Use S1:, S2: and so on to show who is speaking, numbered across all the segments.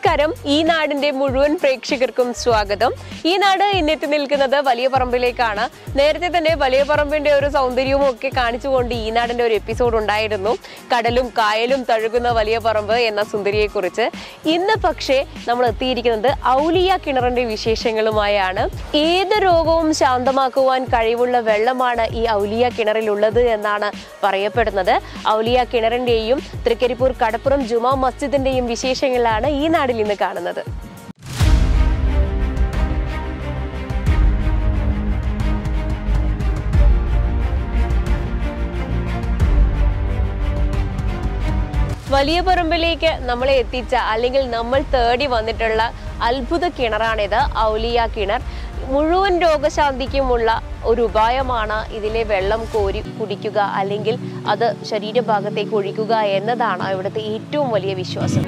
S1: നമസ്കാരം. ഈ നാടിന്റെ മുഴുവൻ പ്രേക്ഷകർക്കും സ്വാഗതം. ഈ നാട് ഇന്നെത്തി നിൽക്കുന്നത് വലിയ പറമ്പിലേക്കാണ്. നേരത്തെ തന്നെ വലിയ പറമ്പിന്റെ ഒരു സൗന്ദര്യവും ഒക്കെ കാണിച്ചുകൊണ്ട് ഈ നാടിന്റെ ഒരു എപ്പിസോഡ് ഉണ്ടായിരുന്നു, കടലും കായലും തഴുകുന്ന വലിയ പറമ്പ് എന്ന സുന്ദരിയെ കുറിച്ച്. ഇന്ന് പക്ഷേ നമ്മൾ എത്തിയിരിക്കുന്നത് ഔലിയ കിണറിന്റെ വിശേഷങ്ങളുമായാണ്. ഏത് രോഗവും ശാന്തമാക്കുവാൻ കഴിവുള്ള വെള്ളമാണ് ഈ ഔലിയ കിണറിലുള്ളത് എന്നാണ് പറയപ്പെടുന്നത്. ഔലിയ കിണറിന്റെയും തൃക്കരിപ്പൂർ കടപ്പുറം ജുമാ മസ്ജിദിന്റെയും വിശേഷങ്ങളാണ് ഈ നാടിൽ ഇന്ന് കാണുന്നത്. വലിയ പറമ്പിലേക്ക് നമ്മളെ എത്തിച്ച അല്ലെങ്കിൽ നമ്മൾ തേടി വന്നിട്ടുള്ള അത്ഭുത കിണറാണിത്, ഔലിയ കിണർ. മുഴുവൻ രോഗശാന്തിക്കുമുള്ള ഒരു ഉപായമാണ് ഇതിലെ വെള്ളം കോരി കുടിക്കുക അല്ലെങ്കിൽ അത് ശരീരഭാഗത്തേക്ക് ഒഴിക്കുക എന്നതാണ് ഇവിടുത്തെ ഏറ്റവും വലിയ വിശ്വാസം.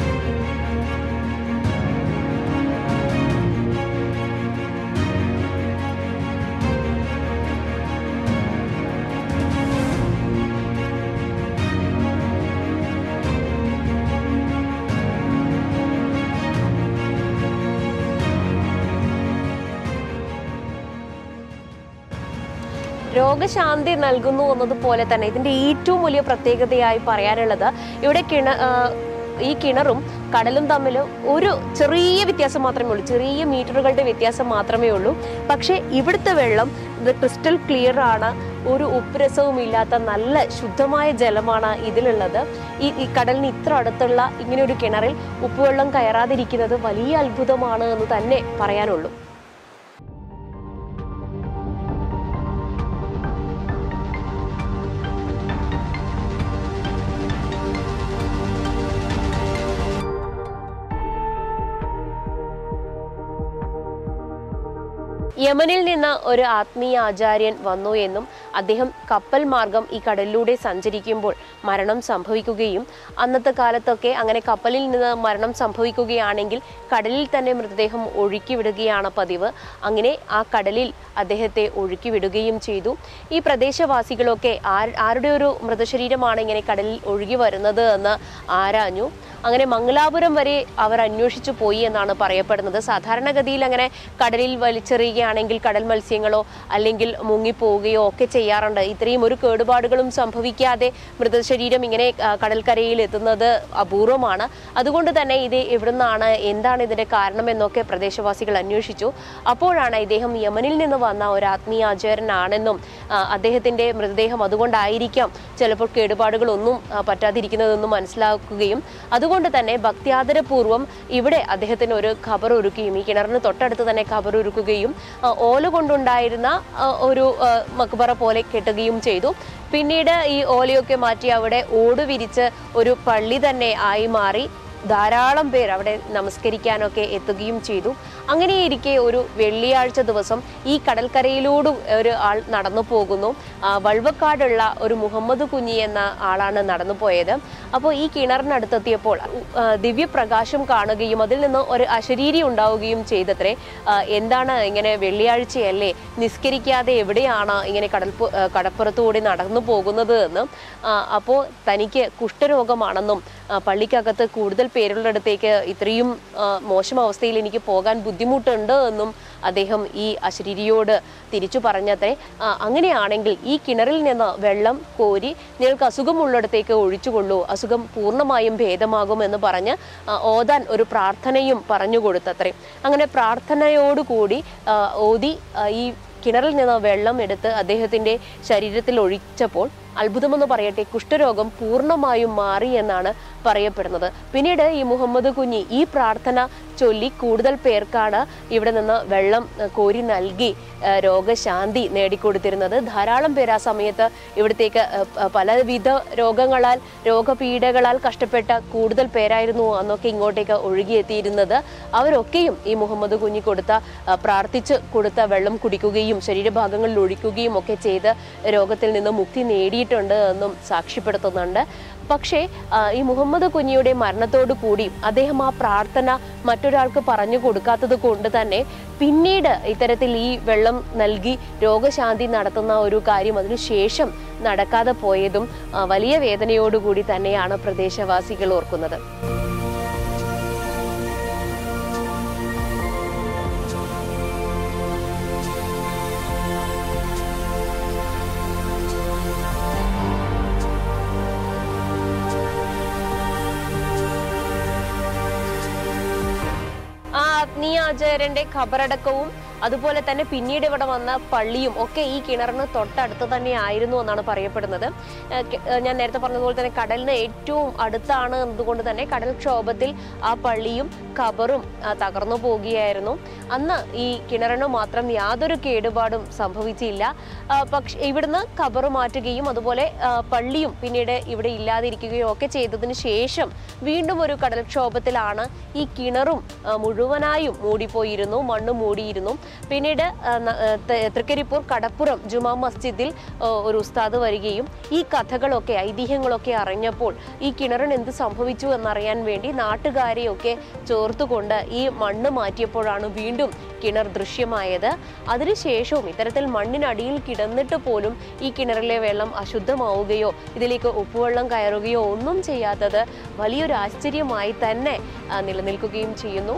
S1: രോഗശാന്തി നൽകുന്നു എന്നതുപോലെ തന്നെ ഇതിന്റെ ഏറ്റവും വലിയ പ്രത്യേകതയായി പറയാനുള്ളത് ഇവിടെ ഈ കിണറും കടലും തമ്മിൽ ഒരു ചെറിയ വ്യത്യാസം മാത്രമേ ഉള്ളൂ, ചെറിയ മീറ്ററുകളുടെ വ്യത്യാസം മാത്രമേ ഉള്ളൂ. പക്ഷേ ഇവിടുത്തെ വെള്ളം ഇത് ക്രിസ്റ്റൽ ക്ലിയർ ആണ്, ഒരു ഉപ്പുരസവും ഇല്ലാത്ത നല്ല ശുദ്ധമായ ജലമാണ് ഇതിലുള്ളത്. ഈ കടലിന് ഇത്ര അടുത്തുള്ള ഇങ്ങനെ ഒരു കിണറിൽ ഉപ്പുവെള്ളം കയറാതിരിക്കുന്നത് വലിയ അത്ഭുതമാണ് എന്ന് തന്നെ പറയാനുള്ളൂ. യമനിൽ നിന്ന് ഒരു ആത്മീയ ആചാര്യൻ വന്നു എന്നും അദ്ദേഹം കപ്പൽ മാർഗം ഈ കടലിലൂടെ സഞ്ചരിക്കുമ്പോൾ മരണം സംഭവിക്കുകയും അന്നത്തെ കാലത്തൊക്കെ അങ്ങനെ കപ്പലിൽ നിന്ന് മരണം സംഭവിക്കുകയാണെങ്കിൽ കടലിൽ തന്നെ മൃതദേഹം ഒഴുക്കി വിടുകയാണ് പതിവ്. അങ്ങനെ ആ കടലിൽ അദ്ദേഹത്തെ ഒഴുക്കി വിടുകയും ചെയ്തു. ഈ പ്രദേശവാസികളൊക്കെ ആരുടെ ഒരു മൃതശരീരമാണ് ഇങ്ങനെ കടലിൽ ഒഴുകി വരുന്നത് എന്ന് ആരാഞ്ഞു. അങ്ങനെ മംഗലാപുരം വരെ അവർ അന്വേഷിച്ചു പോയി എന്നാണ് പറയപ്പെടുന്നത്. സാധാരണഗതിയിൽ അങ്ങനെ കടലിൽ വലിച്ചെറിയുകയാണെങ്കിൽ കടൽ മത്സ്യങ്ങളോ അല്ലെങ്കിൽ മുങ്ങിപ്പോവുകയോ ഒക്കെ ചെയ്യാറുണ്ട്. ഇത്രയും ഒരു കേടുപാടുകളും സംഭവിക്കാതെ മൃതശരീരം ഇങ്ങനെ കടൽക്കരയിൽ എത്തുന്നത് അപൂർവമാണ്. അതുകൊണ്ട് തന്നെ ഇത് എവിടുന്നാണ്, എന്താണ് ഇതിന്റെ കാരണം എന്നൊക്കെ പ്രദേശവാസികൾ അന്വേഷിച്ചു. അപ്പോഴാണ് ഇദ്ദേഹം യമനിൽ നിന്ന് വന്ന ഒരു ആത്മീയ ആചാര്യനാണെന്നും അദ്ദേഹത്തിന്റെ മൃതദേഹം അതുകൊണ്ടായിരിക്കാം ചിലപ്പോൾ കേടുപാടുകളൊന്നും പറ്റാതിരിക്കുന്നതെന്നും മനസ്സിലാക്കുകയും അതുകൊണ്ട് തന്നെ ഭക്തിയാദരപൂർവ്വം ഇവിടെ അദ്ദേഹത്തിന് ഒരു ഖബർ ഒരുക്കുകയും ഈ കിണറിന് തൊട്ടടുത്ത് തന്നെ ഖബർ ഒരുക്കുകയും ഓല കൊണ്ടുണ്ടായിരുന്ന ഒരു മക്ബറ പോലെ കെട്ടുകയും ചെയ്തു. പിന്നീട് ഈ ഓലയൊക്കെ മാറ്റി അവിടെ ഓട് വിരിച്ച് ഒരു പള്ളി തന്നെ ആയി മാറി. ധാരാളം പേർ അവിടെ നമസ്കരിക്കാനൊക്കെ എത്തുകയും ചെയ്തു. അങ്ങനെയിരിക്കെ ഒരു വെള്ളിയാഴ്ച ദിവസം ഈ കടൽക്കരയിലൂടെ ഒരു ആൾ നടന്നു പോകുന്നു. വൾവക്കാടുള്ള ഒരു മുഹമ്മദ് കുഞ്ഞി എന്ന ആളാണ് നടന്നു പോയത്. അപ്പോൾ ഈ കിണറിനടുത്തെത്തിയപ്പോൾ ദിവ്യപ്രകാശം കാണുകയും അതിൽ നിന്ന് ഒരു അശരീരി ഉണ്ടാവുകയും ചെയ്തത്രേ. എന്താണ് ഇങ്ങനെ വെള്ളിയാഴ്ചയല്ലേ, നിസ്കരിക്കാതെ എവിടെയാണ് ഇങ്ങനെ കടപ്പുറത്തുകൂടി നടന്നു പോകുന്നത് എന്ന്. അപ്പോൾ തനിക്ക് കുഷ്ഠരോഗമാണെന്നും പള്ളിക്കകത്ത് കൂടുതൽ പേരുള്ളിടത്തേക്ക് ഇത്രയും മോശം അവസ്ഥയിൽ എനിക്ക് പോകാൻ ബുദ്ധിമുട്ടുണ്ട് എന്നും അദ്ദേഹം ഈ അശരീരിയോട് തിരിച്ചു പറഞ്ഞത്രേ. അങ്ങനെയാണെങ്കിൽ ഈ കിണറിൽ നിന്ന് വെള്ളം കോരി നിങ്ങൾക്ക് അസുഖമുള്ളിടത്തേക്ക് ഒഴിച്ചുകൊള്ളൂ, അസുഖം പൂർണ്ണമായും ഭേദമാകുമെന്ന് പറഞ്ഞ് ഓതാൻ ഒരു പ്രാർത്ഥനയും പറഞ്ഞു കൊടുത്തത്രേ. അങ്ങനെ പ്രാർത്ഥനയോടുകൂടി ഓതി ഈ കിണറിൽ നിന്ന് വെള്ളം എടുത്ത് അദ്ദേഹത്തിന്റെ ശരീരത്തിൽ ഒഴിച്ചപ്പോൾ അത്ഭുതമെന്ന് പറയട്ടെ, കുഷ്ഠരോഗം പൂർണ്ണമായും മാറി എന്നാണ് പറയപ്പെടുന്നത്. പിന്നീട് ഈ മുഹമ്മദ് കുഞ്ഞി ഈ പ്രാർത്ഥന ചൊല്ലി കൂടുതൽ പേർക്കാണ് ഇവിടെ നിന്ന് വെള്ളം കോരി നൽകി രോഗശാന്തി നേടിക്കൊടുത്തിരുന്നത്. ധാരാളം പേർ ആ സമയത്ത് ഇവിടത്തേക്ക് പലവിധ രോഗപീഠകളാൽ കഷ്ടപ്പെട്ട കൂടുതൽ പേരായിരുന്നു അന്നൊക്കെ ഇങ്ങോട്ടേക്ക് ഒഴുകിയെത്തിയിരുന്നത്. അവരൊക്കെയും ഈ മുഹമ്മദ് കുഞ്ഞി പ്രാർത്ഥിച്ച് കൊടുത്ത വെള്ളം കുടിക്കുകയും ശരീരഭാഗങ്ങളിൽ ഒഴിക്കുകയും ഒക്കെ ചെയ്ത് രോഗത്തിൽ നിന്ന് മുക്തി നേടിയിട്ടുണ്ട് എന്നും സാക്ഷ്യപ്പെടുത്തുന്നുണ്ട്. പക്ഷേ ഈ മുഹമ്മദ് കുഞ്ഞിയുടെ മരണത്തോടു കൂടി അദ്ദേഹം ആ പ്രാർത്ഥന മറ്റൊരാൾക്ക് പറഞ്ഞു കൊടുക്കാത്തത് കൊണ്ട് തന്നെ പിന്നീട് ഇത്തരത്തിൽ ഈ വെള്ളം നൽകി രോഗശാന്തി നടത്തുന്ന ഒരു കാര്യം അതിനുശേഷം നടക്കാതെ പോയതും വലിയ വേദനയോടുകൂടി തന്നെയാണ് പ്രദേശവാസികൾ ഓർക്കുന്നത്. ആത്മീയ ആചാര്യന്റെ ഖബറടക്കവും അതുപോലെ തന്നെ പിന്നീട് ഇവിടെ വന്ന പള്ളിയും ഒക്കെ ഈ കിണറിന് തൊട്ടടുത്ത് തന്നെ ആയിരുന്നു എന്നാണ് പറയപ്പെടുന്നത്. ഞാൻ നേരത്തെ പറഞ്ഞതുപോലെ തന്നെ കടലിന് ഏറ്റവും അടുത്താണ് എന്നതുകൊണ്ട് തന്നെ കടൽക്ഷോഭത്തിൽ ആ പള്ളിയും ഖബറും തകർന്നു പോവുകയായിരുന്നു. അന്ന് ഈ കിണറിന് മാത്രം യാതൊരു കേടുപാടും സംഭവിച്ചില്ല. പക്ഷെ ഇവിടുന്ന് ഖബറ് മാറ്റുകയും അതുപോലെ പള്ളിയും പിന്നീട് ഇവിടെ ഇല്ലാതിരിക്കുകയോ ഒക്കെ ചെയ്തതിന് ശേഷം വീണ്ടും ഒരു കടൽക്ഷോഭത്തിലാണ് ഈ കിണറും മുഴുവനായും മൂടിപ്പോയിരുന്നു, മണ്ണ് മൂടിയിരുന്നു. പിന്നീട് തൃക്കരിപ്പൂർ കടപ്പുറം ജുമാ മസ്ജിദിൽ ഒരു ഉസ്താദ് വരികയും ഈ കഥകളൊക്കെ ഐതിഹ്യങ്ങളൊക്കെ അറിഞ്ഞപ്പോൾ ഈ കിണറിന് എന്ത് സംഭവിച്ചു എന്നറിയാൻ വേണ്ടി നാട്ടുകാരെയൊക്കെ ചേർത്തുകൊണ്ട് ഈ മണ്ണ് മാറ്റിയപ്പോഴാണ് വീണ്ടും കിണർ ദൃശ്യമായത്. അതിനുശേഷവും ഇത്തരത്തിൽ മണ്ണിനടിയിൽ കിടന്നിട്ട് പോലും ഈ കിണറിലെ വെള്ളം അശുദ്ധമാവുകയോ ഇതിലേക്ക് ഉപ്പുവെള്ളം കയറുകയോ ഒന്നും ചെയ്യാത്തത് വലിയൊരു ആശ്ചര്യമായി തന്നെ നിലനിൽക്കുകയും ചെയ്യുന്നു.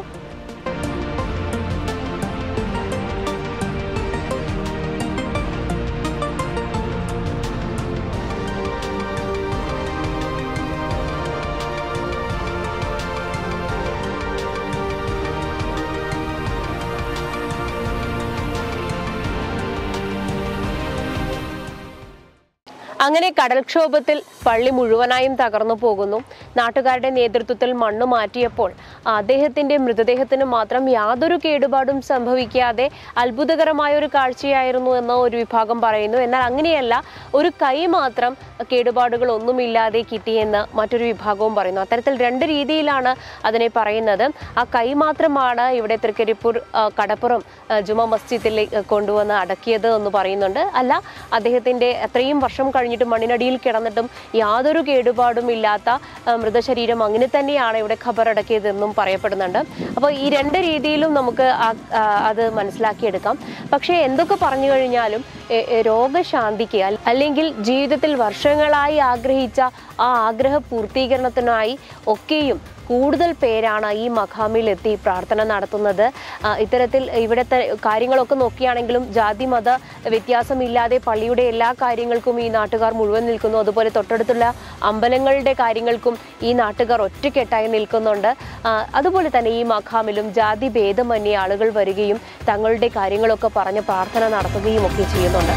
S1: അങ്ങനെ കടൽക്ഷോഭത്തിൽ പള്ളി മുഴുവനായും തകർന്നു പോകുന്നു. നാട്ടുകാരുടെ നേതൃത്വത്തിൽ മണ്ണ് മാറ്റിയപ്പോൾ അദ്ദേഹത്തിന്റെ മൃതദേഹത്തിന് മാത്രം യാതൊരു കേടുപാടും സംഭവിക്കാതെ അത്ഭുതകരമായ ഒരു കാഴ്ചയായിരുന്നു എന്ന് ഒരു വിഭാഗം പറയുന്നു. എന്നാൽ അങ്ങനെയല്ല, ഒരു കൈ മാത്രം കേടുപാടുകൾ ഒന്നുമില്ലാതെ കിട്ടിയെന്ന് മറ്റൊരു വിഭാഗവും പറയുന്നു. അത്തരത്തിൽ രണ്ട് രീതിയിലാണ് അതിനെ പറയുന്നത്. ആ കൈ മാത്രമാണ് ഇവിടെ തൃക്കരിപ്പൂർ കടപ്പുറം ജുമാ മസ്ജിദിൽ കൊണ്ടുവന്ന് അടക്കിയത് എന്ന് പറയുന്നുണ്ട്. അല്ല, അദ്ദേഹത്തിന്റെ അത്രയും വർഷം കഴിഞ്ഞിട്ട് മണ്ണിനടിയിൽ കിടന്നിട്ടും യാതൊരു കേടുപാടും ഇല്ലാത്ത മൃതശരീരം അങ്ങനെ തന്നെയാണ് ഇവിടെ ഖബറടക്കിയതെന്നും പറയപ്പെടുന്നുണ്ട്. അപ്പോൾ ഈ രണ്ട് രീതിയിലും നമുക്ക് അത് മനസ്സിലാക്കിയെടുക്കാം. പക്ഷേ എന്തൊക്കെ പറഞ്ഞു കഴിഞ്ഞാലും രോഗശാന്തിക്ക് അല്ലെങ്കിൽ ജീവിതത്തിൽ വർഷങ്ങളായി ആഗ്രഹിച്ച ആ ആഗ്രഹ പൂർത്തീകരണത്തിനായി ഒക്കെയും കൂടുതൽ പേരാണ് ഈ മഖാമിൽ എത്തി പ്രാർത്ഥന നടത്തുന്നത്. ഇത്തരത്തിൽ ഇവിടുത്തെ കാര്യങ്ങളൊക്കെ നോക്കിയാണെങ്കിലും ജാതി മത വ്യത്യാസമില്ലാതെ പള്ളിയുടെ എല്ലാ കാര്യങ്ങൾക്കും ഈ നാട്ടുകാർ മുഴുവൻ നിൽക്കുന്നു. അതുപോലെ തൊട്ടടുത്തുള്ള അമ്പലങ്ങളുടെ കാര്യങ്ങൾക്കും ഈ നാട്ടുകാർ ഒറ്റക്കെട്ടായി നിൽക്കുന്നുണ്ട്. അതുപോലെ തന്നെ ഈ മഖാമിലും ജാതി ഭേദമന്യേ ആളുകൾ വരികയും തങ്ങളുടെ കാര്യങ്ങളൊക്കെ പറഞ്ഞ് പ്രാർത്ഥന നടത്തുകയും ഒക്കെ ചെയ്യുന്നുണ്ട്.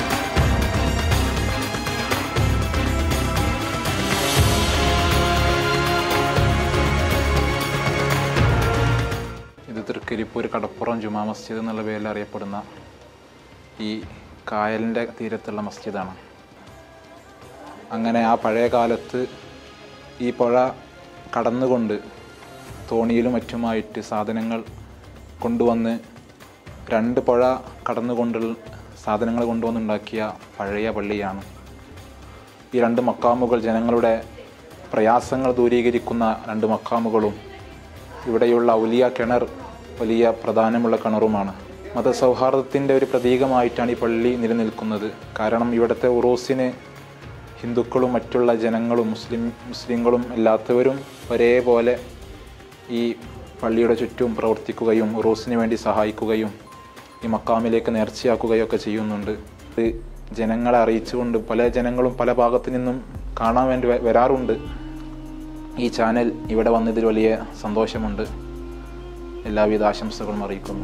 S2: തൃക്കരിപ്പൂർ കടപ്പുറം ജുമാ മസ്ജിദ് എന്നുള്ള പേരിൽ അറിയപ്പെടുന്ന ഈ കായലിൻ്റെ തീരത്തുള്ള മസ്ജിദാണ്. അങ്ങനെ ആ പഴയ കാലത്ത് ഈ പുഴ കടന്നുകൊണ്ട് തോണിയിലും മറ്റുമായിട്ട് സാധനങ്ങൾ കൊണ്ടുവന്ന് രണ്ട് പുഴ കടന്നുകൊണ്ടുള്ള സാധനങ്ങൾ കൊണ്ടുവന്നുണ്ടാക്കിയ പഴയ പള്ളിയാണ്. ഈ രണ്ട് മക്കാമുകൾ ജനങ്ങളുടെ പ്രയാസങ്ങൾ ദൂരീകരിക്കുന്ന രണ്ട് മക്കാമുകളും ഇവിടെയുള്ള ഔലിയ കിണർ വലിയ പ്രാധാന്യമുള്ള കിണറുമാണ്. മതസൗഹാർദ്ദത്തിൻ്റെ ഒരു പ്രതീകമായിട്ടാണ് ഈ പള്ളി നിലനിൽക്കുന്നത്. കാരണം ഇവിടുത്തെ ഉറൂസിന് ഹിന്ദുക്കളും മറ്റുള്ള ജനങ്ങളും മുസ്ലിങ്ങളും അല്ലാത്തവരും ഒരേപോലെ ഈ പള്ളിയുടെ ചുറ്റും പ്രവർത്തിക്കുകയും ഉറൂസിന് വേണ്ടി സഹായിക്കുകയും ഈ മക്കാമിലേക്ക് നേർച്ചയാക്കുകയും ഒക്കെ ചെയ്യുന്നുണ്ട്. ഇത് ജനങ്ങളെ അറിയിച്ചുകൊണ്ട് പല ജനങ്ങളും പല ഭാഗത്തു നിന്നും കാണാൻ വേണ്ടി വരാറുണ്ട്. ഈ ചാനൽ ഇവിടെ വന്നതിൽ വലിയ സന്തോഷമുണ്ട്. എല്ലാവിധ ആശംസകളും അറിയിക്കുന്നു.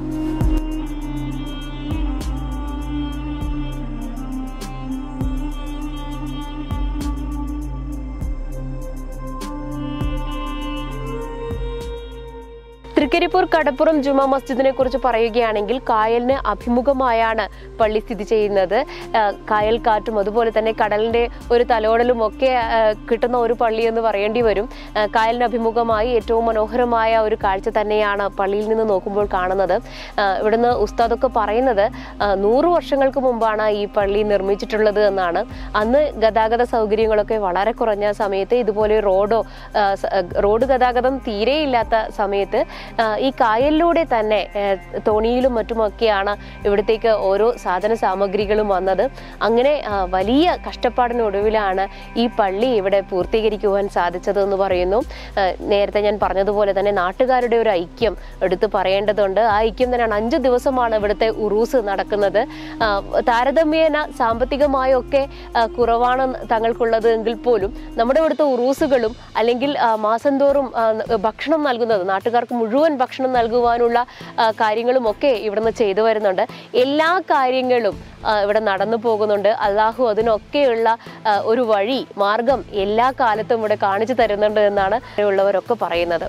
S1: തൃക്കരിപ്പൂർ കടപ്പുറം ജുമാ മസ്ജിദിനെ കുറിച്ച് പറയുകയാണെങ്കിൽ കായലിന് അഭിമുഖമായാണ് പള്ളി സ്ഥിതി ചെയ്യുന്നത്. കായൽ കാറ്റും അതുപോലെ തന്നെ കടലിന്റെ ഒരു തലോടലും ഒക്കെ കിട്ടുന്ന ഒരു പള്ളി എന്ന് പറയേണ്ടി വരും. കായലിന് അഭിമുഖമായി ഏറ്റവും മനോഹരമായ ഒരു കാഴ്ച തന്നെയാണ് പള്ളിയിൽ നിന്ന് നോക്കുമ്പോൾ കാണുന്നത്. ഇവിടുന്ന് ഉസ്താദൊക്കെ പറയുന്നത് 100 വർഷങ്ങൾക്ക് മുമ്പാണ് ഈ പള്ളി നിർമ്മിച്ചിട്ടുള്ളത് എന്നാണ്. അന്ന് ഗതാഗത സൗകര്യങ്ങളൊക്കെ വളരെ കുറഞ്ഞ സമയത്ത്, ഇതുപോലെ റോഡ് ഗതാഗതം തീരെയില്ലാത്ത സമയത്ത് ഈ കായലിലൂടെ തന്നെ തോണിയിലും മറ്റുമൊക്കെയാണ് ഇവിടത്തേക്ക് ഓരോ സാധന സാമഗ്രികളും വന്നത്. അങ്ങനെ വലിയ കഷ്ടപ്പാടിനൊടുവിലാണ് ഈ പള്ളി ഇവിടെ പൂർത്തീകരിക്കുവാൻ സാധിച്ചത് എന്ന് പറയുന്നു. നേരത്തെ ഞാൻ പറഞ്ഞതുപോലെ തന്നെ നാട്ടുകാരുടെ ഒരു ഐക്യം എടുത്തു പറയേണ്ടതുണ്ട്. ആ ഐക്യം തന്നെയാണ്. 5 ദിവസമാണ് ഇവിടുത്തെ ഉറൂസ് നടക്കുന്നത്. താരതമ്യേന സാമ്പത്തികമായൊക്കെ കുറവാണ് തങ്ങൾക്കുള്ളത് എങ്കിൽ പോലും നമ്മുടെ ഇവിടുത്തെ ഉറൂസുകളും അല്ലെങ്കിൽ മാസം തോറും ഭക്ഷണം നൽകുന്നത് നാട്ടുകാർക്ക് മുഴുവൻ മുഴുവൻ ഭക്ഷണം നൽകുവാനുള്ള കാര്യങ്ങളുമൊക്കെ ഇവിടുന്ന് ചെയ്തു വരുന്നുണ്ട്. എല്ലാ കാര്യങ്ങളും ഇവിടെ നടന്നു പോകുന്നുണ്ട്. അള്ളാഹു അതിനൊക്കെയുള്ള ഒരു വഴി മാർഗം എല്ലാ കാലത്തും ഇവിടെ കാണിച്ചു തരുന്നുണ്ട് എന്നാണ് ഉള്ളവരൊക്കെ പറയുന്നത്.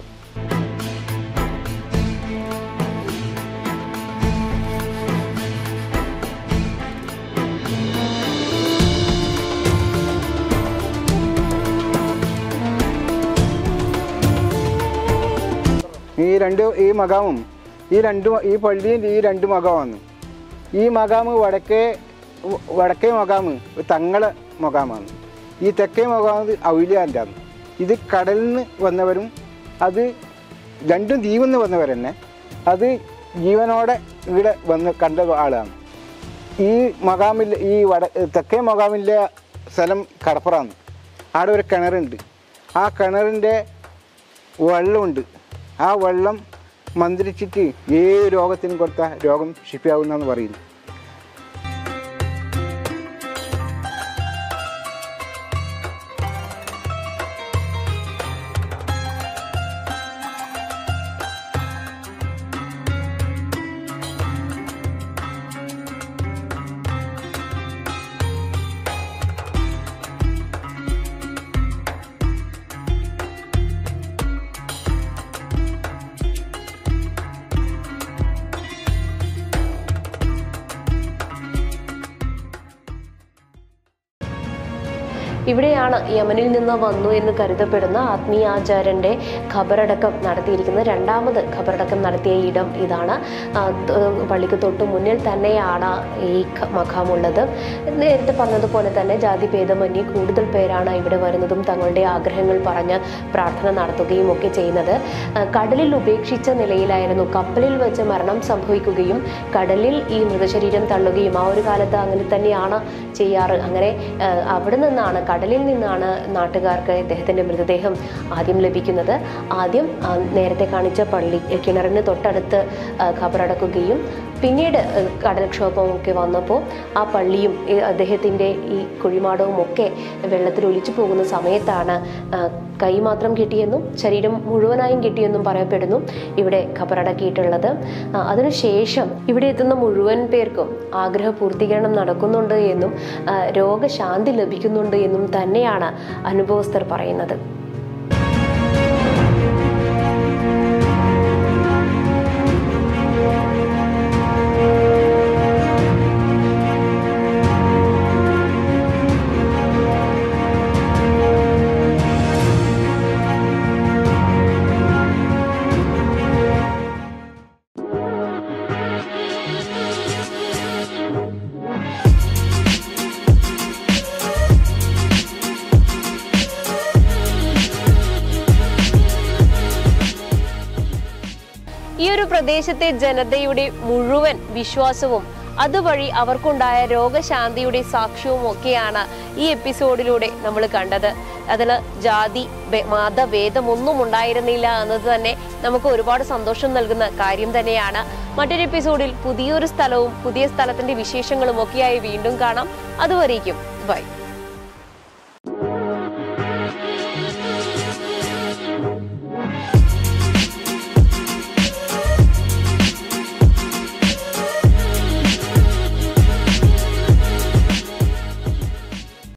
S3: ഈ പള്ളിയും ഈ രണ്ട് മകാമാണ്. ഈ മകാമ് വടക്കേ മകാമ് തങ്ങളെ മകാമാണ്. ഈ തെക്കേ മകാമ് ഔലിയാൻ്റെ ആണ്. ഇത് കടലിൽ നിന്ന് വന്നവരും അത് രണ്ടും ദ്വീപിൽ നിന്ന് വന്നവർ തന്നെ. അത് ജീവനോടെ ഇവിടെ വന്ന് കണ്ട ആളാണ്. ഈ മകാമിൽ തെക്കേ മകാമിലെ സ്ഥലം കടപ്പുറമാണ്. അവിടെ ഒരു കിണറുണ്ട്. ആ കിണറിൻ്റെ വെള്ളമുണ്ട്. ആ വെള്ളം മന്ത്രിച്ചിട്ട് ഏത് രോഗത്തിനും കൊടുത്താൽ രോഗം ശിഫിയാവുന്നെന്ന് പറയുന്നു.
S1: ഇവിടെയാണ് യമനിൽ നിന്ന് വന്നു എന്ന് കരുതപ്പെടുന്ന ആത്മീയാചാര്യന്റെ ഖബറടക്കം നടത്തിയിരിക്കുന്നത്. രണ്ടാമത് ഖബറടക്കം നടത്തിയ ഇടം ഇതാണ്. പള്ളിക്ക് തൊട്ടു മുന്നിൽ തന്നെയാണ് ഈ മഖാമുള്ളത്. നേരത്തെ പറഞ്ഞതുപോലെ തന്നെ ജാതി ഭേദമന്യേ കൂടുതൽ പേരാണ് ഇവിടെ വരുന്നതും തങ്ങളുടെ ആഗ്രഹങ്ങൾ പറഞ്ഞ് പ്രാർത്ഥന നടത്തുകയും ഒക്കെ ചെയ്യുന്നത്. കടലിൽ ഉപേക്ഷിച്ച നിലയിലായിരുന്നു. കപ്പലിൽ വെച്ച് മരണം സംഭവിക്കുകയും കടലിൽ ഈ മൃതശരീരം തള്ളുകയും ആ ഒരു കാലത്ത് അങ്ങനെ തന്നെയാണ് ചെയ്യാറ്. അങ്ങനെ അവിടെ നിന്നാണ്, കടലിൽ നിന്നാണ് നാട്ടുകാർക്ക് ഇദ്ദേഹത്തിൻ്റെ മൃതദേഹം ആദ്യം ലഭിക്കുന്നത്. ആദ്യം നേരത്തെ കാണിച്ച പള്ളി കിണറിന് തൊട്ടടുത്ത് ഖബറടക്കുകയും പിന്നീട് കടൽക്ഷോഭമൊക്കെ വന്നപ്പോൾ ആ പള്ളിയും അദ്ദേഹത്തിൻ്റെ ഈ കുഴിമാടവും ഒക്കെ വെള്ളത്തിൽ ഒലിച്ചു പോകുന്ന സമയത്താണ് കൈ മാത്രം കിട്ടിയെന്നും ശരീരം മുഴുവനായും കിട്ടിയെന്നും പറയപ്പെടുന്നു ഇവിടെ ഖബറടക്കിയിട്ടുള്ളത്. അതിനുശേഷം ഇവിടെ എത്തുന്ന മുഴുവൻ പേർക്കും ആഗ്രഹ പൂർത്തീകരണം നടക്കുന്നുണ്ട് എന്നും രോഗശാന്തി ലഭിക്കുന്നുണ്ട് എന്നും തന്നെയാണ് അനുഭവസ്ഥർ പറയുന്നത്. ഈ ഒരു പ്രദേശത്തെ ജനതയുടെ മുഴുവൻ വിശ്വാസവും അതുവഴി അവർക്കുണ്ടായ രോഗശാന്തിയുടെ സാക്ഷ്യവും ഒക്കെയാണ് ഈ എപ്പിസോഡിലൂടെ നമ്മൾ കണ്ടത്. അതിൽ ജാതി മതഭേദമൊന്നും ഉണ്ടായിരുന്നില്ല എന്നത് തന്നെ നമുക്ക് ഒരുപാട് സന്തോഷം നൽകുന്ന കാര്യം തന്നെയാണ്. മറ്റൊരു എപ്പിസോഡിൽ പുതിയൊരു സ്ഥലവും പുതിയ സ്ഥലത്തിന്റെ വിശേഷങ്ങളും ഒക്കെയായി വീണ്ടും കാണാം. അതുവരേക്കും ബൈ.